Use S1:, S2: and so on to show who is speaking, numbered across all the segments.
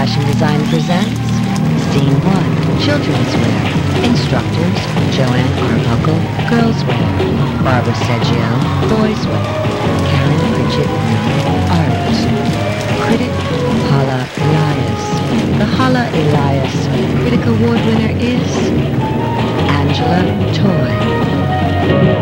S1: Fashion Design presents Scene 1, Children's Wear. Instructors, Joanne Arbuckle, Girls Wear. Barbara Seggio, Boys Wear. Karen Pritchett, Art. Critic, Hala Elias. The Hala Elias Critic Award winner is Angela Toy.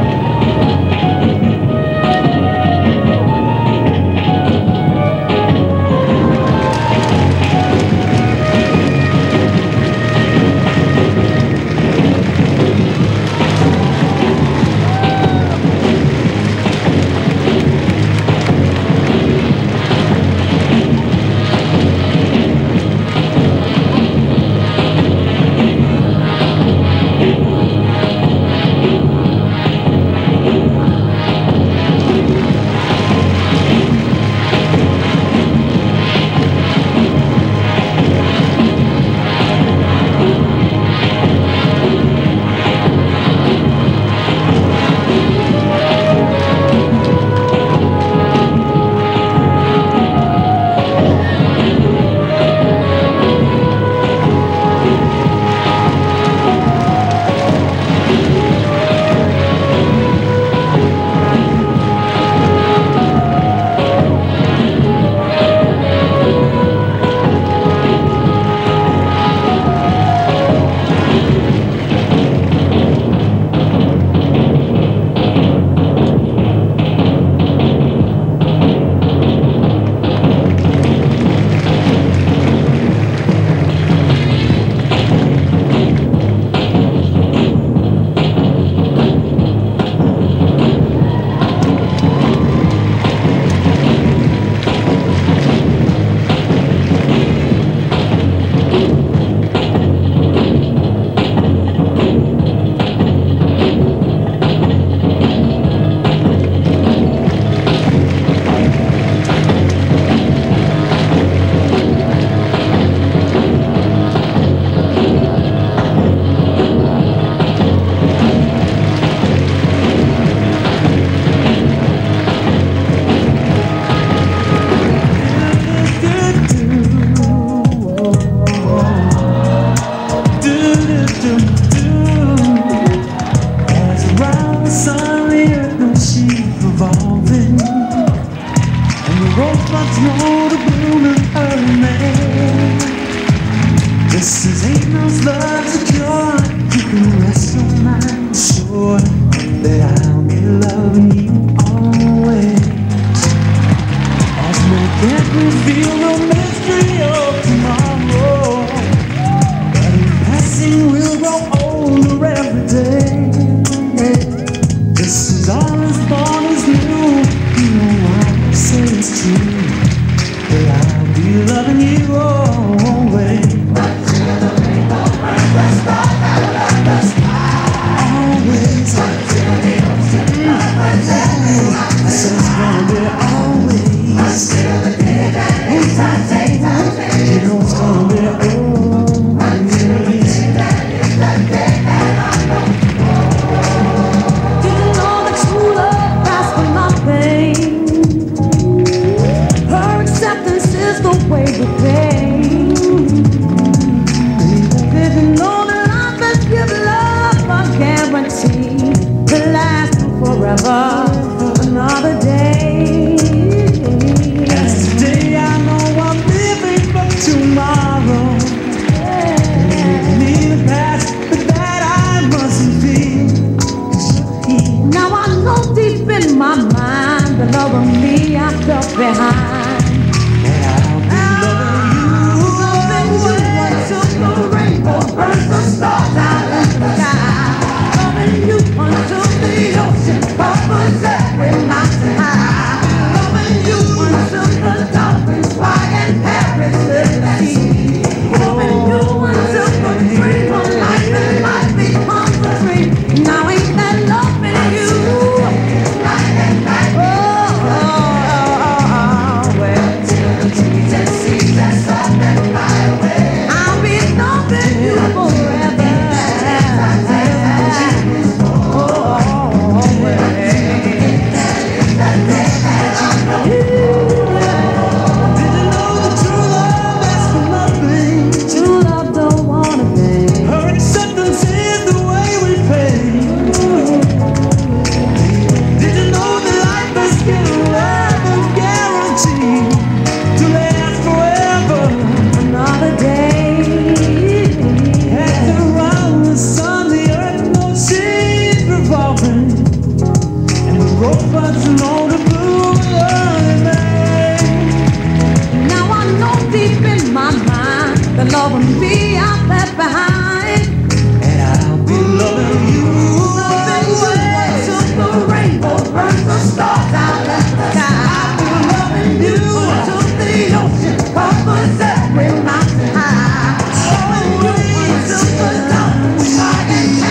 S2: love of me I left behind. And I'll be loving you. Loving you until the rainbow burns the stars out of the sky. I'll be loving you until the ocean covers every mountain high. Loving you until the dawn we might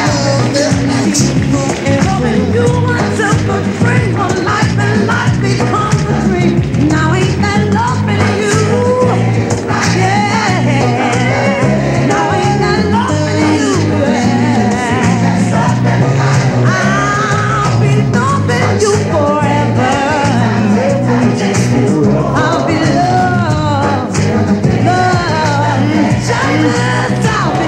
S2: loving you until the dream of life and life becomes a dream. Now ain't that loving you? Yeah. Now ain't that loving you? Yeah. I'll be loving you forever. I'll be loved, just I'll be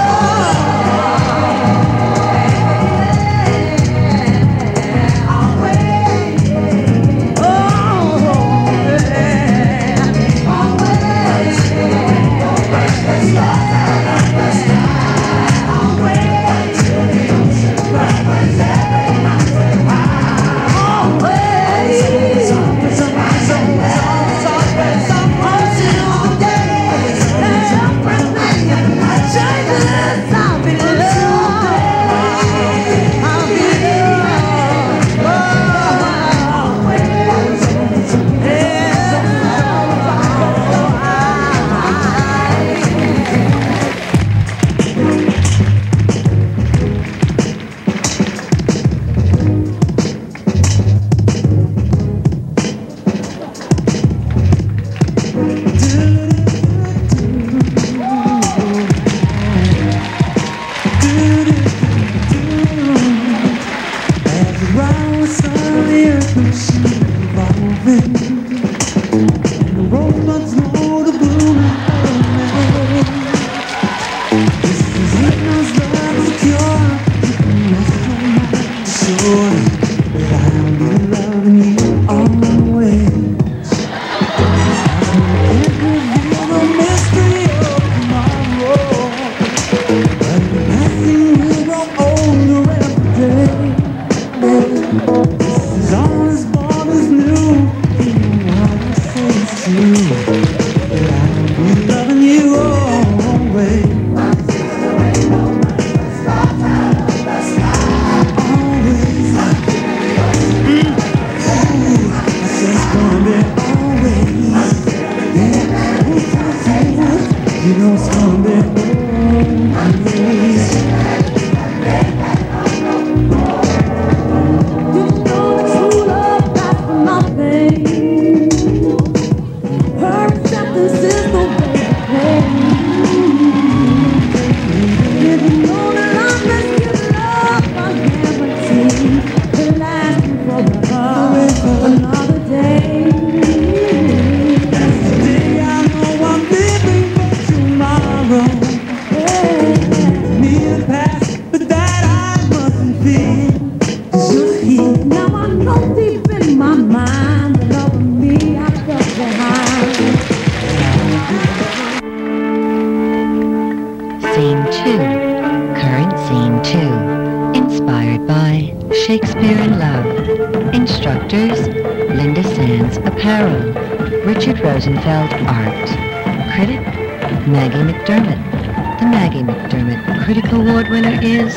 S1: Apparel, Richard Rosenfeld Art. Critic, Maggie McDermott. The Maggie McDermott Critic Award winner is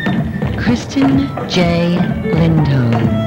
S1: Kristen J. Lindholm.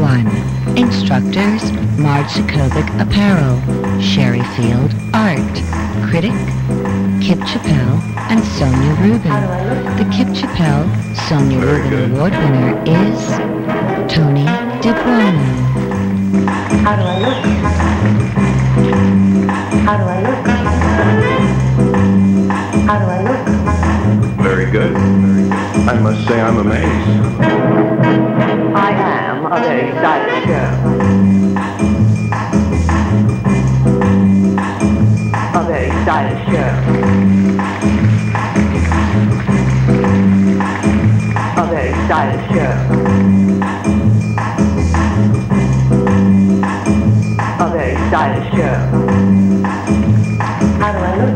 S1: 1. Instructors, Marge Sokovic Apparel, Sherry Field Art, Critic, Kip Chappelle and Sonia Rubin. The Kip Chappelle Sonia Rubin Award winner is Tony DiBuono.
S3: How do I look? How do I look? How do I look?
S4: Very good. I must say I'm amazed.
S3: I am a very stylish girl. A very stylish girl. A very stylish girl. A very stylish girl. How do I look?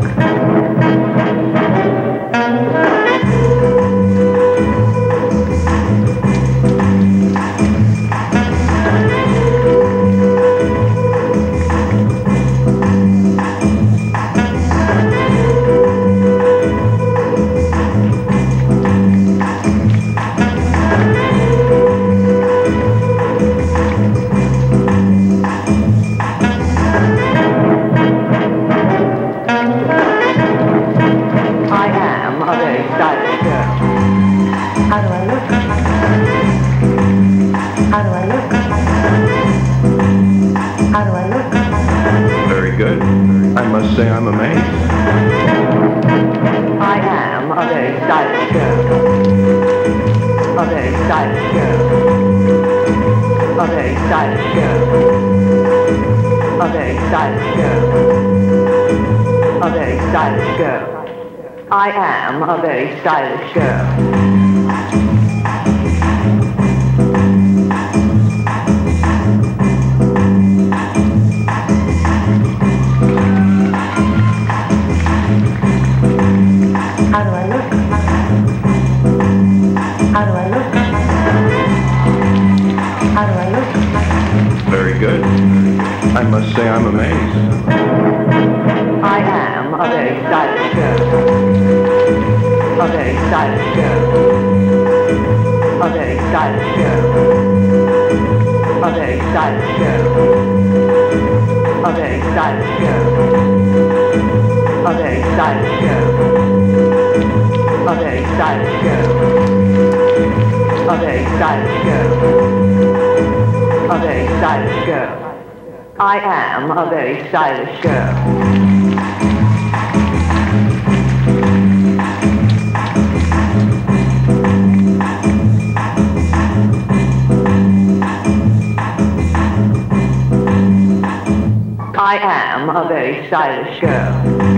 S4: Say I'm amazed.
S3: I am a very stylish girl. A very stylish girl. A very stylish girl. A very stylish girl. A very stylish girl. I am a very stylish girl. How do I look? How do I look? How do I look?
S4: Very good. I must say I'm amazed.
S3: I am a very stylish girl. A very stylish girl. A very stylish girl. A very stylish girl. A very stylish girl. A very stylish girl. A very stylish girl. A very stylish girl. A very stylish girl. I am a very stylish girl. I am a very stylish girl.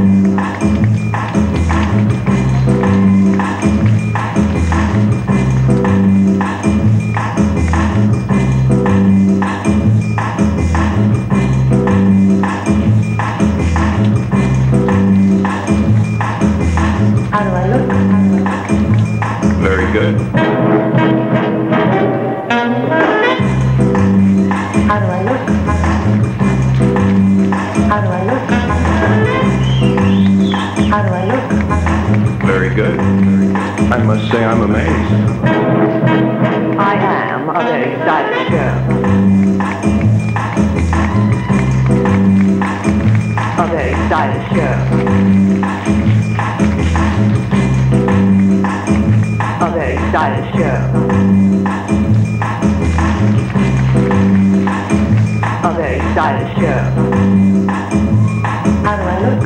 S3: How do I look?
S4: Very good.
S3: How do I look? How do I look? How do I look?
S4: Very good. I must say I'm amazed.
S3: I am a very stylish girl. A very stylish girl. A very stylish girl. A very stylish girl. How do I look?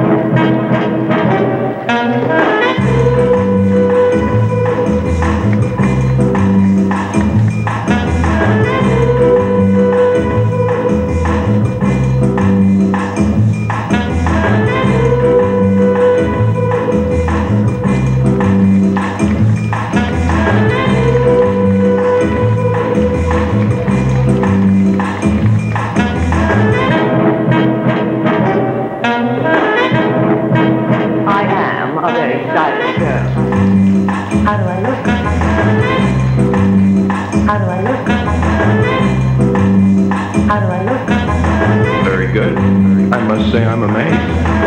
S3: How do I look? How do I look? How do I look?
S4: Very good. I must say I'm amazed.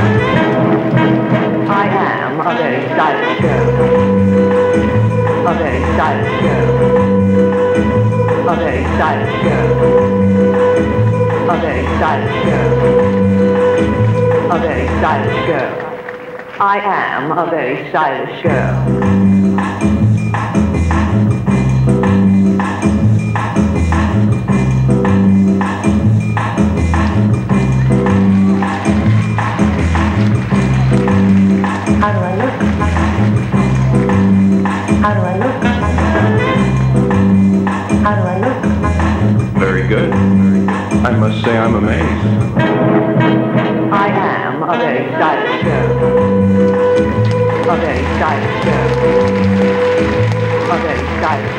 S3: I am a very stylish girl. A very stylish girl. A very stylish girl. stylish girl. A very stylish girl. I am a very stylish girl.
S5: How do I look? How do I look? How do I look?
S4: Very good. I must say I'm amazed.
S3: I am a very stylish girl. A very stylish girl. A very stylish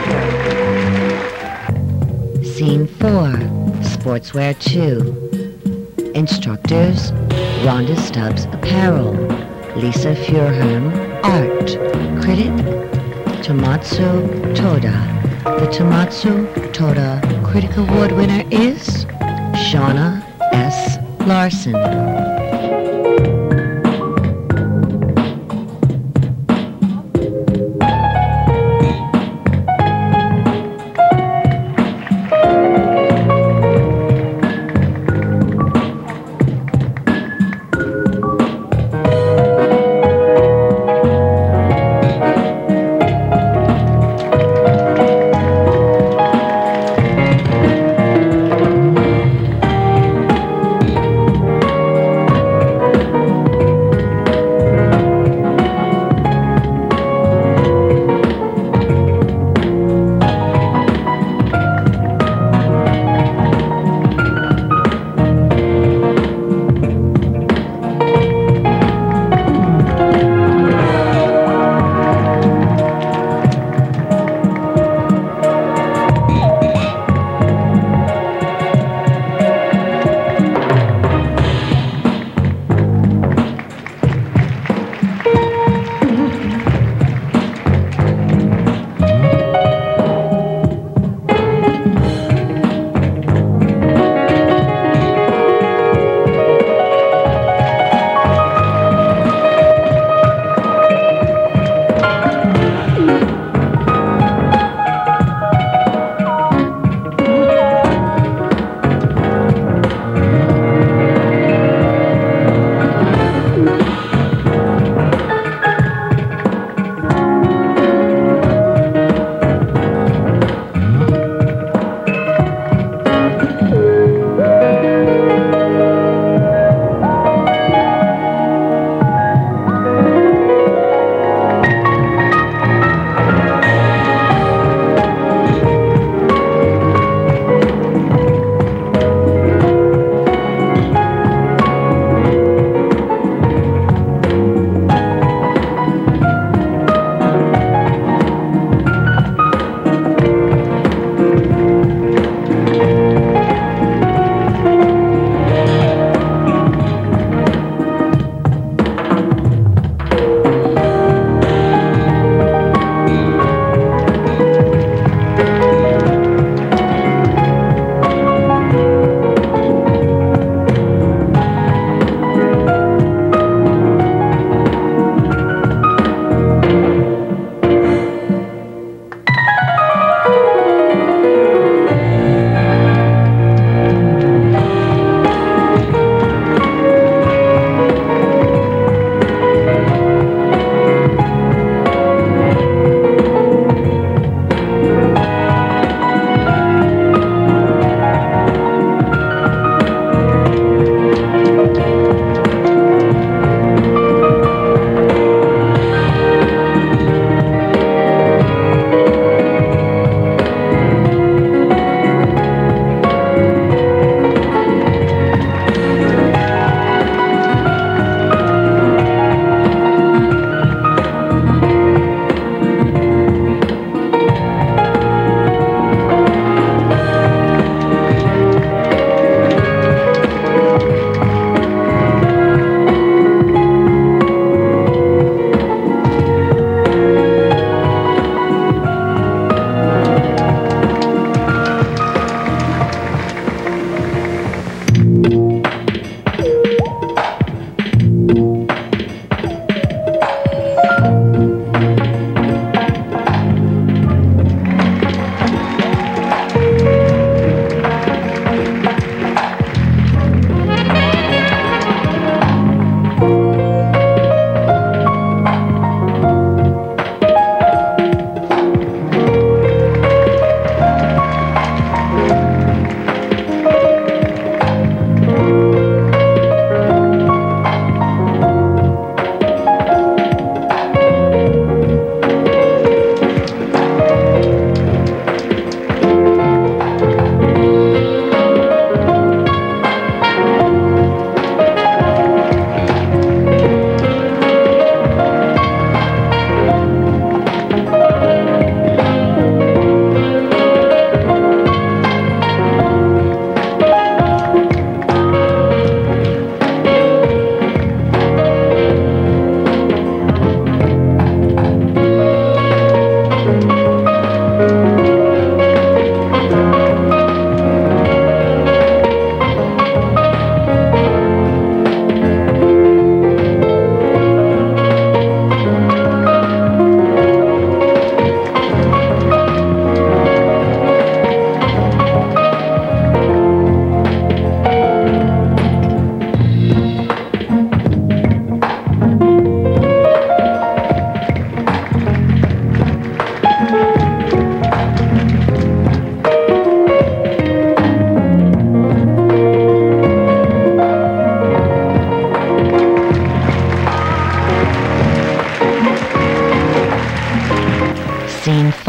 S3: girl.
S1: Scene 4, Sportswear II. Instructors, Rhonda Stubbs Apparel, Lisa Furham Art, Critic, Tomatsu Toda. The Tomatsu Toda Critic Award winner is Shauna S. Larson.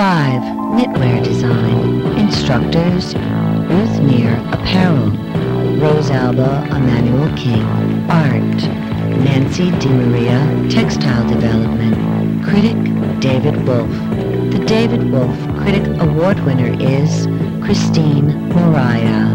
S1: 5. Knitwear design. Instructors, Ruth Neer, Apparel. Rosalba Emmanuel King, Art. Nancy DiMaria, Textile Development. Critic, David Wolf. The David Wolf Critic Award winner is Christine Moriah.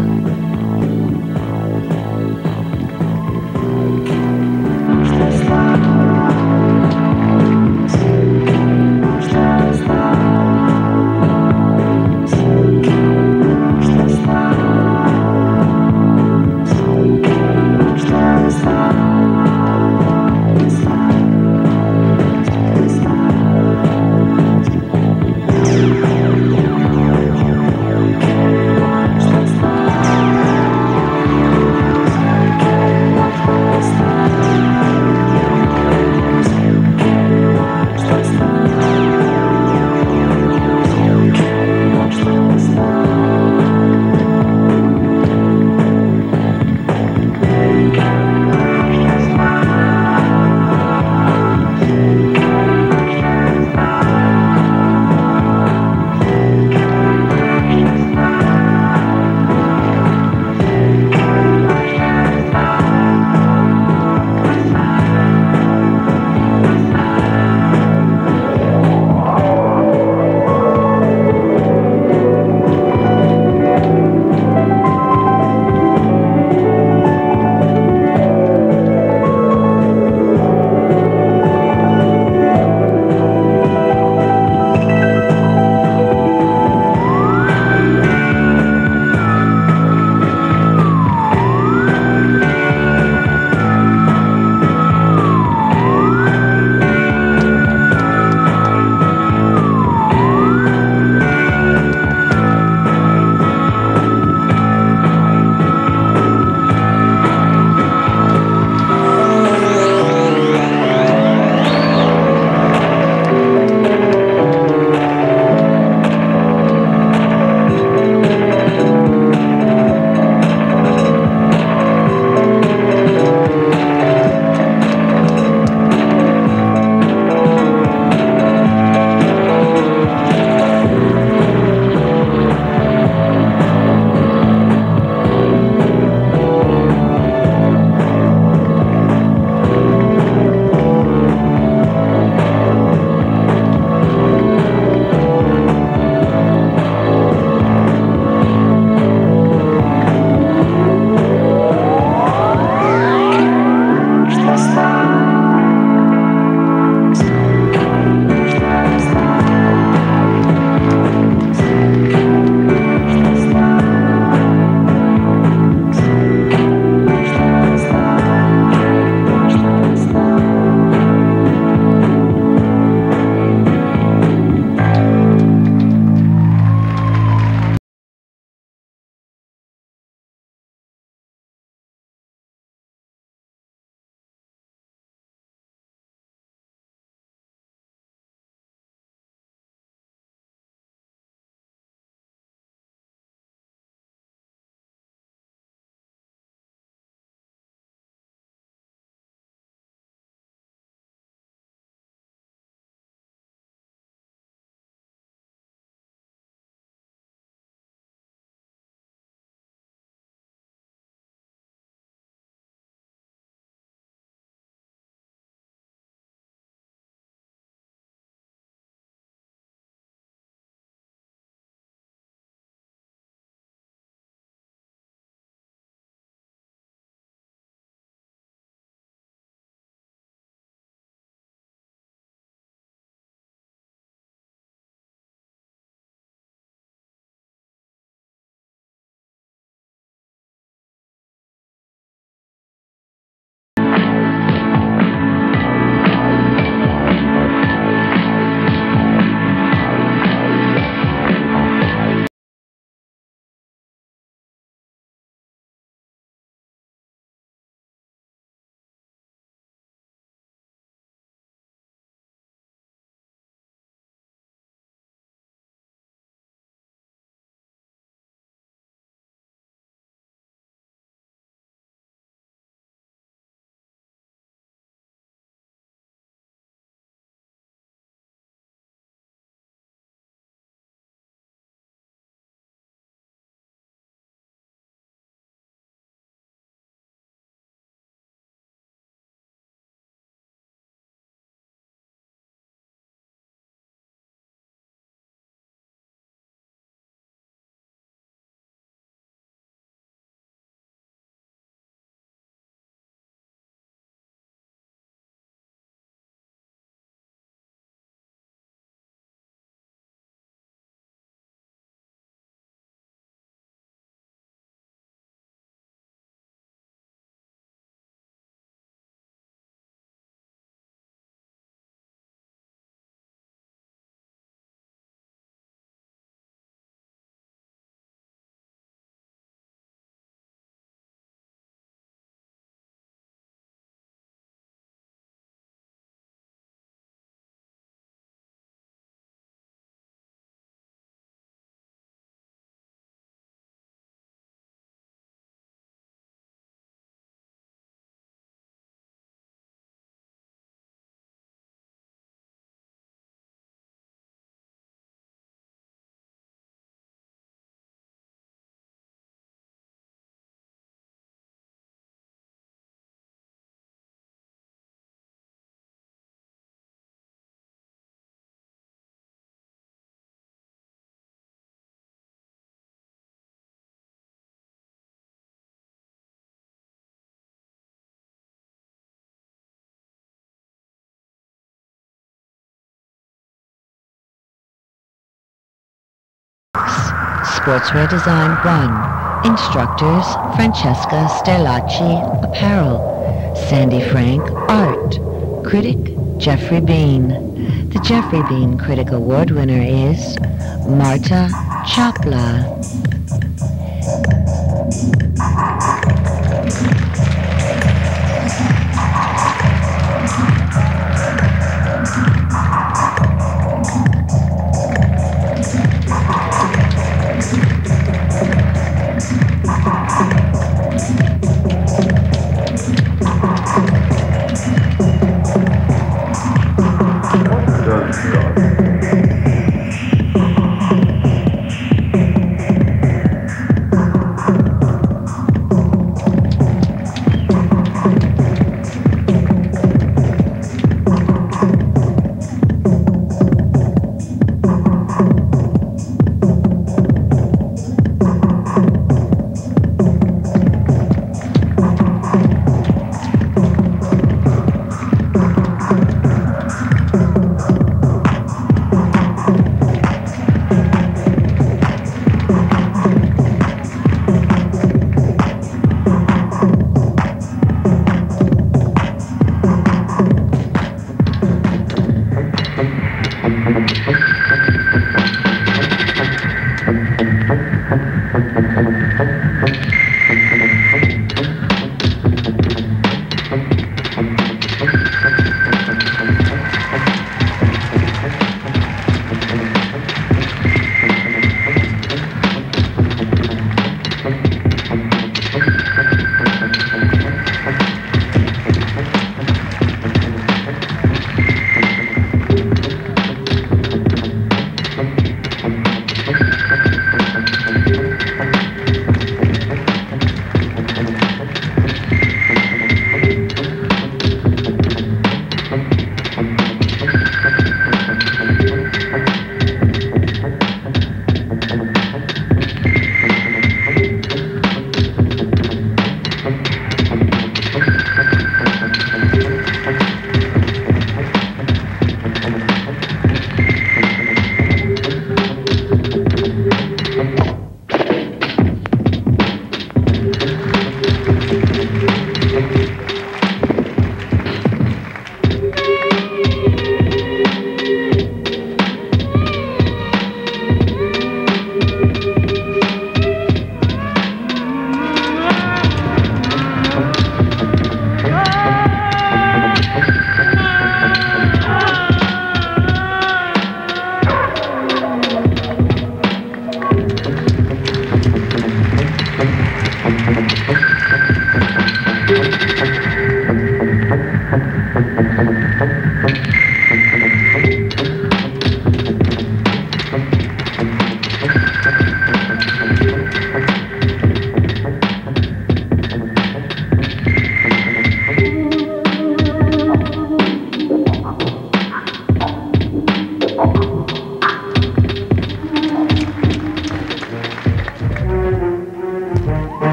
S1: Sportswear Design I. Instructors Francesca Sterlacci, Apparel. Sandy Frank, Art. Critic Jeffrey Bean. The Jeffrey Bean Critic Award winner is Marta Chopla.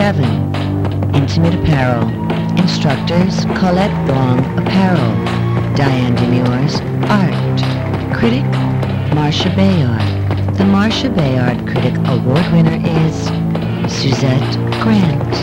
S1: 7. Intimate Apparel. Instructors Colette Blanc Apparel. Diane Demures Art. Critic Marcia Bayard. The Marcia Bayard Critic Award winner is Suzette Grant.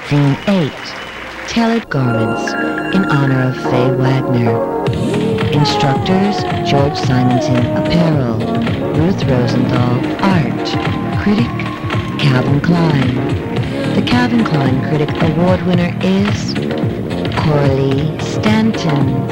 S1: Scene 8. Tailored garments in honor of Faye Wagner. Instructors, George Simonton, Apparel. Ruth Rosenthal, Art. Critic, Calvin Klein. The Calvin Klein Critic Award winner is Coralie Stanton.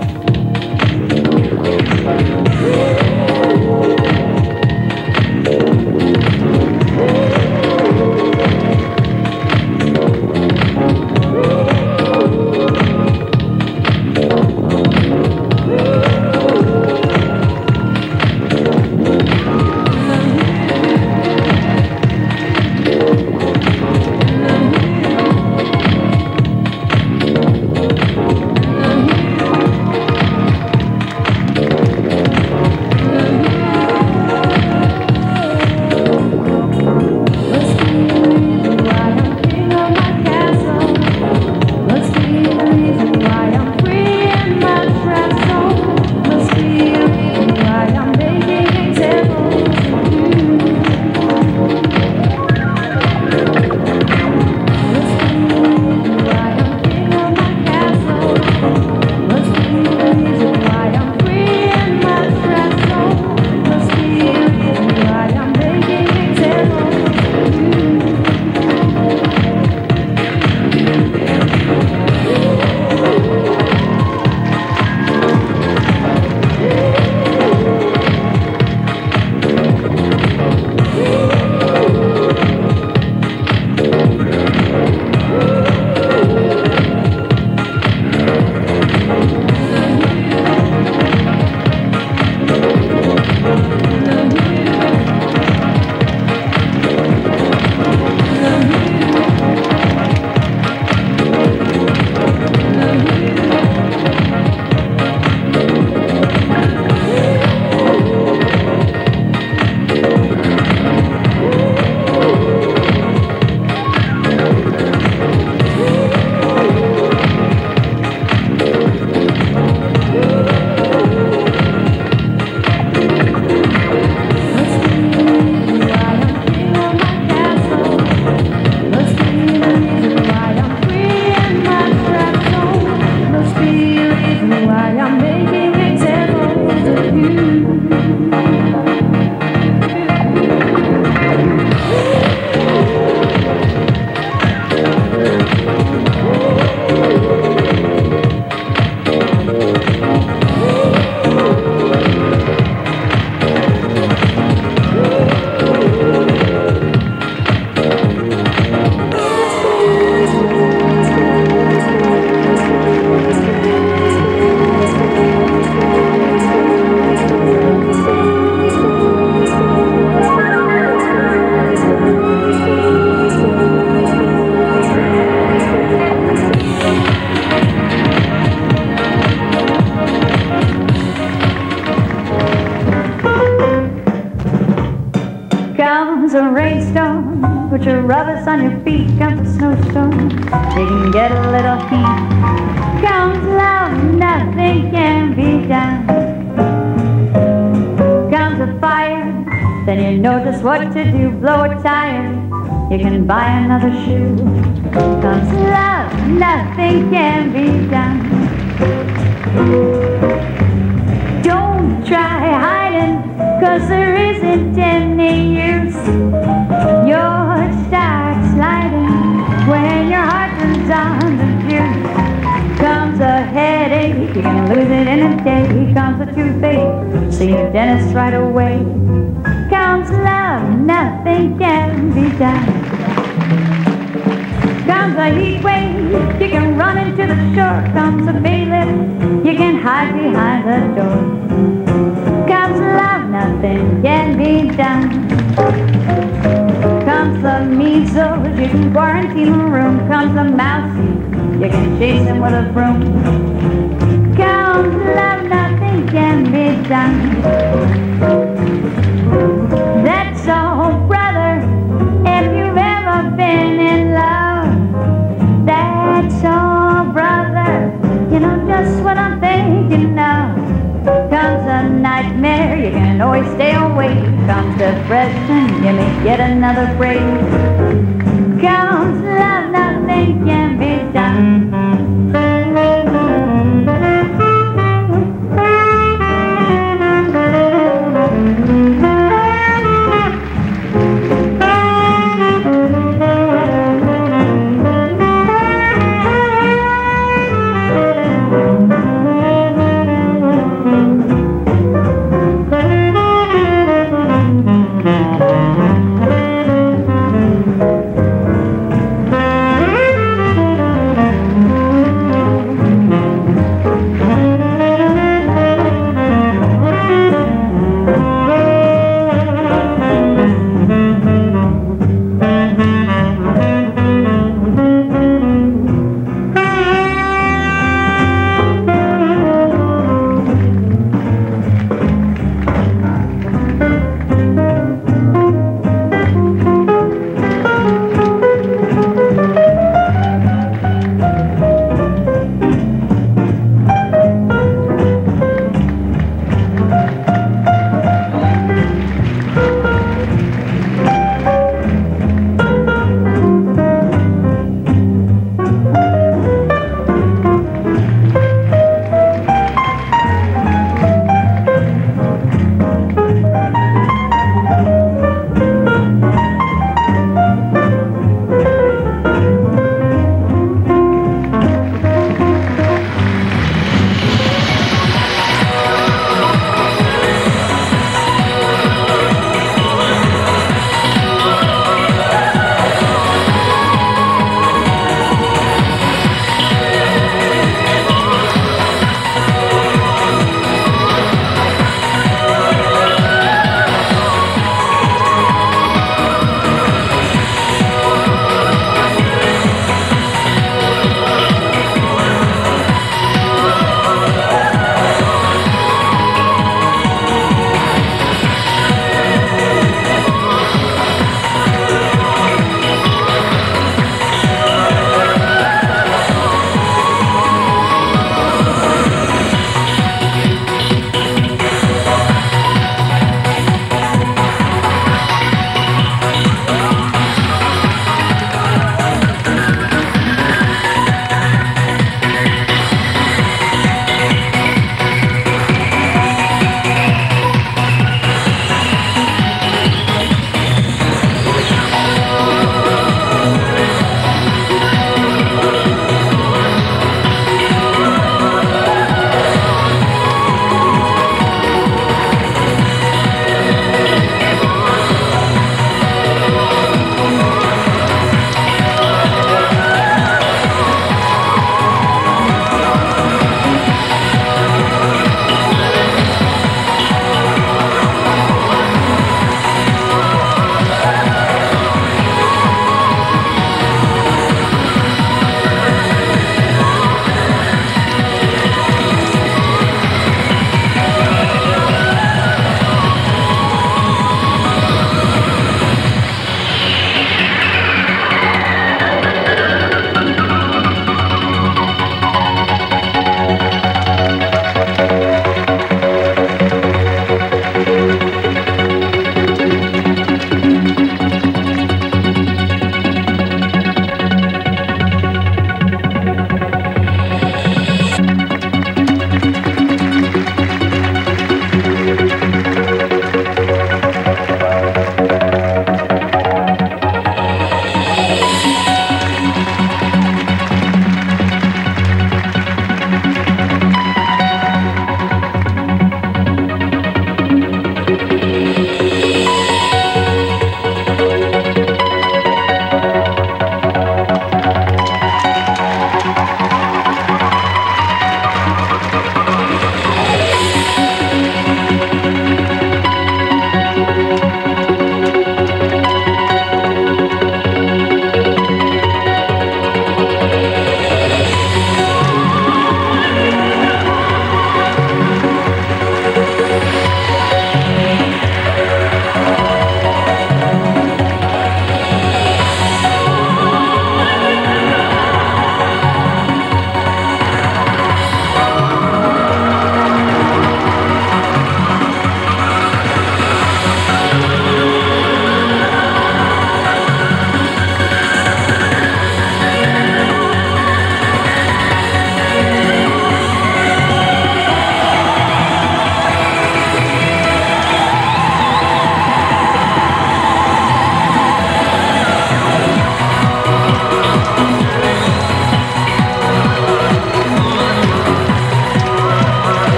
S6: Comes a rainstorm, put your rubbers on your feet. Comes a snowstorm, they can get a little heat. Comes love, nothing can be done. Comes a fire, then you know just what to do. Blow a tire, you can buy another shoe. Comes love, nothing can be done. Don't try hiding, 'cause there isn't any use. Your start sliding when your heart runs on the juice. Comes a headache, you can lose it in a day. Comes a toothache, see your dentist right away. Comes love, nothing can be done. Comes a heat wave, you can run into the shore. Comes a bailiff, you can hide behind the door. Comes love, nothing can be done. Comes the measles, you can quarantine a room. Comes a mousey, you can chase him with a broom. Comes love, nothing can be done. That's all, brother, if you've ever been in love. That's all, brother, you know just what I'm thinking of. Comes a nightmare, you can always stay awake. Comes depression, you may get another break. Comes love, nothing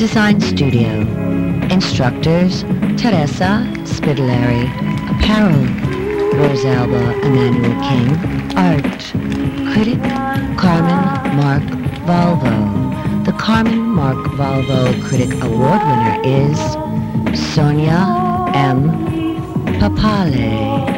S1: Design Studio. Instructors, Teresa Spitaleri. Apparel, Rosalba Emmanuel King. Art, critic, Carmen Mark Valvo. The Carmen Mark Valvo Critic Award winner is Sonia M. Papale.